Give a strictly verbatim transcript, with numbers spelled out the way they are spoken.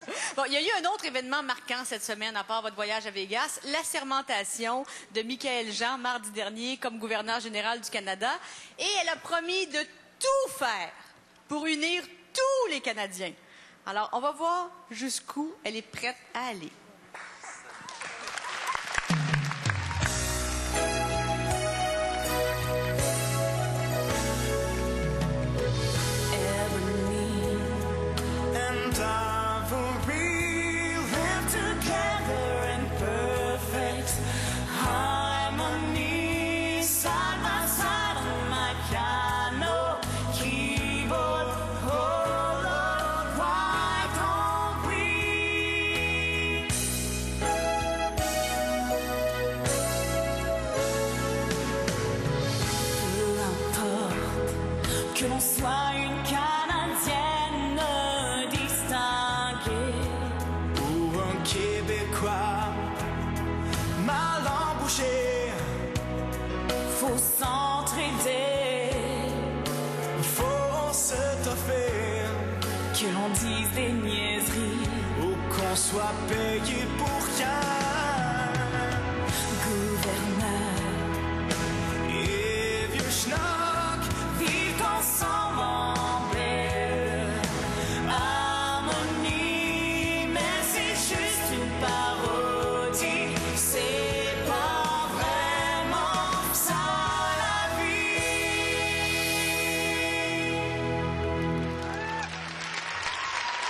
Bon, il y a eu un autre événement marquant cette semaine, à part votre voyage à Vegas, l'assermentation de Michaëlle Jean, mardi dernier, comme gouverneur général du Canada. Et elle a promis de tout faire pour unir tous les Canadiens. Alors, on va voir jusqu'où elle est prête à aller. Que l'on soit une Canadienne distinguée ou un Québécois mal embouché, faut s'entraider, faut se toffer, que l'on dise des niaiseries ou qu'on soit payé pour rien.